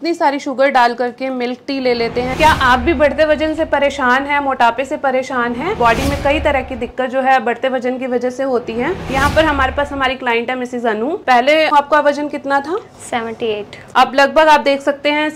इतनी सारी शुगर डाल करके मिल्क टी ले लेते हैं। क्या आप भी बढ़ते वजन से परेशान हैं, मोटापे से परेशान हैं? बॉडी में कई तरह की दिक्कत जो है बढ़ते वजन की वजह से होती है। यहाँ पर हमारे पास हमारी क्लाइंट है मिसेज अनु। पहले आपका वजन कितना था? 78। अब लगभग आप देख सकते हैं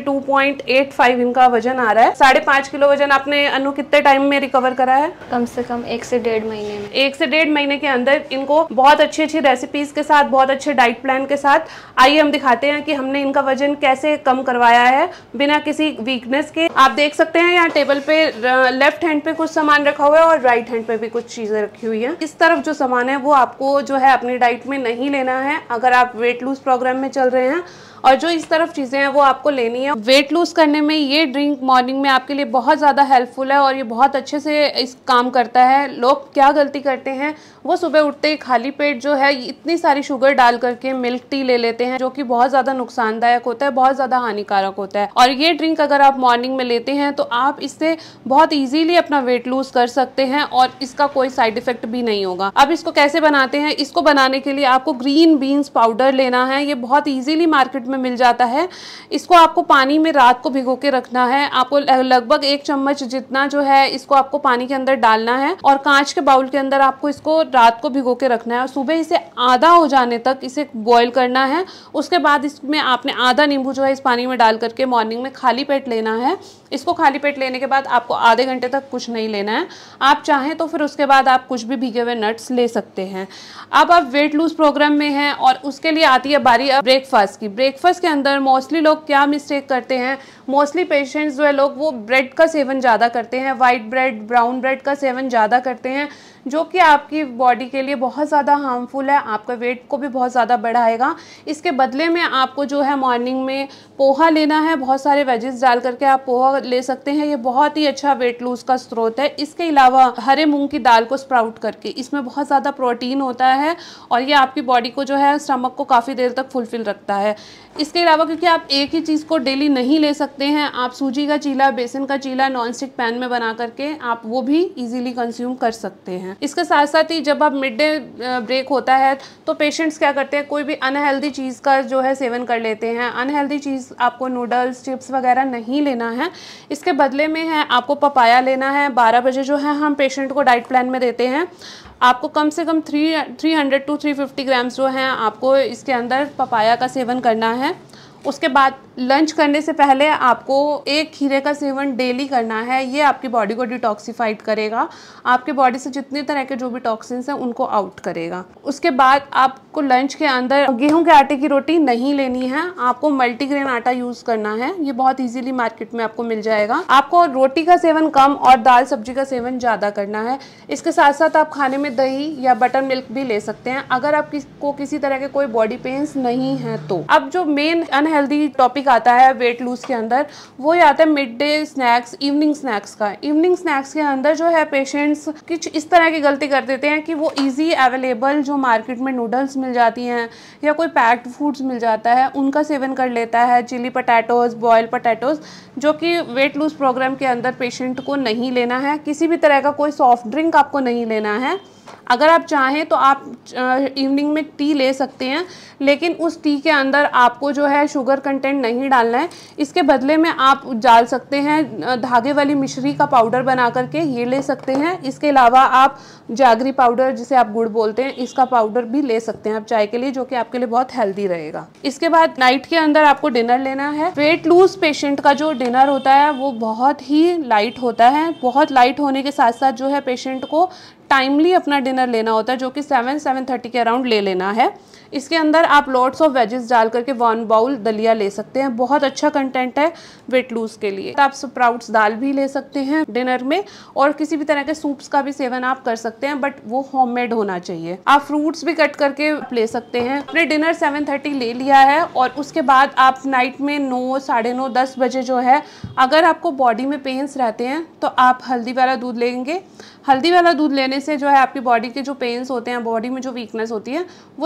72.85 इनका वजन आ रहा है। 5.5 किलो वजन आपने अनु कितने टाइम में रिकवर करा है? कम से कम 1 से 1.5 महीने में। 1 से 1.5 महीने के अंदर इनको बहुत अच्छी अच्छी रेसिपीज के साथ, बहुत अच्छे डाइट प्लान के साथ आइए हम दिखाते हैं कि हमने इनका वजन कैसे कम करवाया है बिना किसी वीकनेस के। आप देख सकते हैं यहाँ टेबल पे लेफ्ट हैंड पे कुछ सामान रखा हुआ है और राइट हैंड पे भी कुछ चीजें रखी हुई है। इस तरफ जो सामान है वो आपको जो है अपनी डाइट में नहीं लेना है अगर आप वेट लूज प्रोग्राम में चल रहे हैं, और जो इस तरफ चीज़ें हैं वो आपको लेनी है। वेट लूज करने में ये ड्रिंक मॉर्निंग में आपके लिए बहुत ज़्यादा हेल्पफुल है और ये बहुत अच्छे से इस काम करता है। लोग क्या गलती करते हैं, वो सुबह उठते ही खाली पेट जो है इतनी सारी शुगर डाल करके मिल्क टी ले लेते हैं, जो कि बहुत ज़्यादा नुकसानदायक होता है, बहुत ज़्यादा हानिकारक होता है। और ये ड्रिंक अगर आप मॉर्निंग में लेते हैं तो आप इससे बहुत ईजीली अपना वेट लूज कर सकते हैं और इसका कोई साइड इफेक्ट भी नहीं होगा। अब इसको कैसे बनाते हैं? इसको बनाने के लिए आपको ग्रीन बीन्स पाउडर लेना है। ये बहुत ईजीली मार्केट में मिल जाता है। इसको आपको पानी में रात को भिगो के रखना है। आपको लगभग 1 चम्मच जितना जो है इसको आपको पानी के अंदर डालना है और कांच के बाउल के अंदर आपको इसको रात को भिगो के रखना है और सुबह इसे आधा हो जाने तक इसे बॉईल करना है। उसके बाद इसमें आपने आधा नींबू जो है इस पानी में डाल करके मॉर्निंग में खाली पेट लेना है। इसको खाली पेट लेने के बाद आपको आधे घंटे तक कुछ नहीं लेना है। आप चाहें तो फिर उसके बाद आप कुछ भी भीगे हुए नट्स ले सकते हैं। अब आप वेट लूज प्रोग्राम में हैं और उसके लिए आती है बारी अब ब्रेकफास्ट की। ब्रेकफास्ट के अंदर मोस्टली लोग क्या मिस्टेक करते हैं, मोस्टली पेशेंट्स जो है लोग वो ब्रेड का सेवन ज़्यादा करते हैं, वाइट ब्रेड, ब्राउन ब्रेड का सेवन ज़्यादा करते हैं, जो कि आपकी बॉडी के लिए बहुत ज़्यादा हार्मफुल है, आपका वेट को भी बहुत ज़्यादा बढ़ाएगा। इसके बदले में आपको जो है मॉर्निंग में पोहा लेना है। बहुत सारे वेजेस डाल करके आप पोहा ले सकते हैं, ये बहुत ही अच्छा वेट लूज का स्रोत है। इसके अलावा हरे मूंग की दाल को स्प्राउट करके, इसमें बहुत ज़्यादा प्रोटीन होता है और ये आपकी बॉडी को जो है स्टमक को काफ़ी देर तक फुलफिल रखता है। इसके अलावा क्योंकि आप एक ही चीज़ को डेली नहीं ले सकते हैं, आप सूजी का चीला, बेसन का चीला नॉन स्टिक पैन में बना करके आप वो भी इजीली कंज्यूम कर सकते हैं। इसके साथ साथ ही जब आप मिड डे ब्रेक होता है तो पेशेंट्स क्या करते हैं, कोई भी अनहेल्दी चीज़ का जो है सेवन कर लेते हैं। अनहेल्दी चीज़ आपको नूडल्स, चिप्स वगैरह नहीं लेना है। इसके बदले में है आपको पपाया लेना है। 12 बजे जो है हम पेशेंट को डाइट प्लान में देते हैं। आपको कम से कम 300 to 350 ग्राम्स जो हैं आपको इसके अंदर पपाया का सेवन करना है। उसके बाद लंच करने से पहले आपको 1 खीरे का सेवन डेली करना है। ये आपकी बॉडी को डिटॉक्सिफाइड करेगा, आपके बॉडी से जितने तरह के जो भी टॉक्सिन्स हैं उनको आउट करेगा। उसके बाद आपको लंच के अंदर गेहूं के आटे की रोटी नहीं लेनी है, आपको मल्टीग्रेन आटा यूज़ करना है। ये बहुत ईजीली मार्केट में आपको मिल जाएगा। आपको रोटी का सेवन कम और दाल सब्जी का सेवन ज़्यादा करना है। इसके साथ साथ आप खाने में दही या बटर मिल्क भी ले सकते हैं अगर आप किसी तरह के कोई बॉडी पेन्स नहीं है तो। अब जो मेन अनहेल्दी टॉपिक आता है वेट लूज के अंदर, वो ही आता है mid day snacks, evening snacks का। इवनिंग स्नैक्स के अंदर जो है पेशेंट्स कुछ इस तरह की गलती कर देते हैं कि वो इजी अवेलेबल जो मार्केट में नूडल्स मिल जाती हैं या कोई पैक्ड फूड्स मिल जाता है उनका सेवन कर लेता है। चिली पटैटोज, बॉयल पटैटोज, जो कि वेट लूज प्रोग्राम के अंदर पेशेंट को नहीं लेना है। किसी भी तरह का कोई सॉफ्ट ड्रिंक आपको नहीं लेना है। अगर आप चाहें तो आप इवनिंग में टी ले सकते हैं, लेकिन उस टी के अंदर आपको जो है शुगर कंटेंट नहीं डालना है। इसके बदले में आप डाल सकते हैं धागे वाली मिश्री का पाउडर बना करके, ये ले सकते हैं। इसके अलावा आप जागरी पाउडर, जिसे आप गुड़ बोलते हैं, इसका पाउडर भी ले सकते हैं आप चाय के लिए, जो कि आपके लिए बहुत हेल्दी रहेगा। इसके बाद नाइट के अंदर आपको डिनर लेना है। वेट लूज पेशेंट का जो डिनर होता है वो बहुत ही लाइट होता है। बहुत लाइट होने के साथ साथ जो है पेशेंट को टाइमली अपना डिनर लेना होता है, जो कि 7-7:30 के अराउंड ले लेना है। इसके अंदर आप लॉट्स ऑफ वेजेस डाल करके 1 बाउल दलिया ले सकते हैं। बहुत अच्छा कंटेंट है वेट लूज के लिए। आप स्प्राउट्स दाल भी ले सकते हैं डिनर में, और किसी भी तरह के सूप्स का भी सेवन आप कर सकते हैं, बट वो होममेड होना चाहिए। आप फ्रूट्स भी कट करके ले सकते हैं। अपने डिनर 7:30 ले लिया है और उसके बाद आप नाइट में 9, 9:30, 10 बजे जो है, अगर आपको बॉडी में पेन्स रहते हैं तो आप हल्दी वाला दूध लेंगे। हल्दी वाला दूध लेने से जो है आपकी बॉडी के जो पेन्स होते हैं, बॉडी में जो वीकनेस होती है, वो सब आउट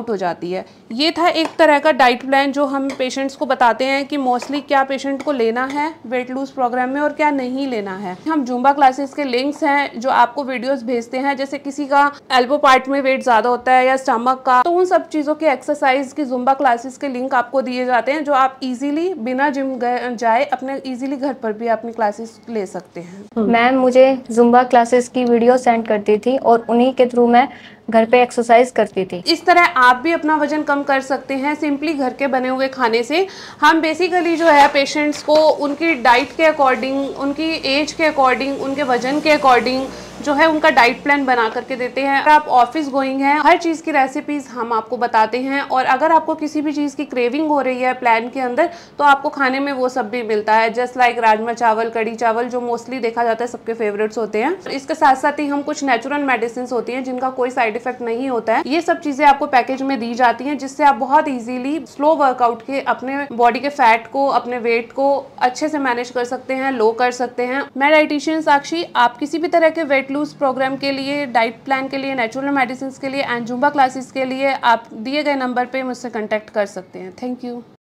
हो जाती है। ये था एक तरह का डाइट प्लान जो हम पेशेंट्स को बताते हैं कि मोस्टली क्या पेशेंट को लेना है वेट लूज प्रोग्राम में और क्या नहीं लेना है। हम जुम्बा क्लासेस के लिंक्स हैं जो आपको वीडियोस भेजते हैं, जैसे किसी का एल्बो पार्ट में वेट ज़्यादा होता है या स्टमक का, तो उन सब चीज़ों के एक्सरसाइज की जुम्बा क्लासेस के लिंक आपको दिए जाते हैं जो आप इजीली बिना जिम जाए अपने इजीली घर पर भी अपनी क्लासेस ले सकते हैं। मैम मुझे जुम्बा क्लासेस की वीडियो सेंड करती थी और उन्हीं के थ्रू मैं घर पे एक्सरसाइज करती थी। इस तरह आप भी अपना वजन कम कर सकते हैं सिंपली घर के बने हुए खाने से। हम बेसिकली जो है पेशेंट्स को उनकी डाइट के अकॉर्डिंग, उनकी एज के अकॉर्डिंग, उनके वजन के अकॉर्डिंग जो है उनका डाइट प्लान बना करके देते हैं। अगर आप ऑफिस गोइंग हैं, हर चीज़ की रेसिपीज हम आपको बताते हैं, और अगर आपको किसी भी चीज़ की क्रेविंग हो रही है प्लान के अंदर तो आपको खाने में वो सब भी मिलता है, जस्ट लाइक राजमा चावल, कड़ी चावल, जो मोस्टली देखा जाता है सबके फेवरेट्स होते हैं। इसके साथ साथ ही हम कुछ नेचुरल मेडिसिन होती हैं जिनका कोई साइड इफेक्ट नहीं होता है, ये सब चीज़ें आपको पैकेज में दी जाती हैं, जिससे आप बहुत ईजिली स्लो वर्कआउट के अपने बॉडी के फैट को, अपने वेट को अच्छे से मैनेज कर सकते हैं, लो कर सकते हैं। मैं डाइटिशियन साक्षी, आप किसी भी तरह के वेट लूज प्रोग्राम के लिए, डाइट प्लान के लिए, नेचुरल मेडिसिन के लिए एंड जुम्बा क्लासेस के लिए आप दिए गए नंबर पे मुझसे कांटेक्ट कर सकते हैं। Thank you.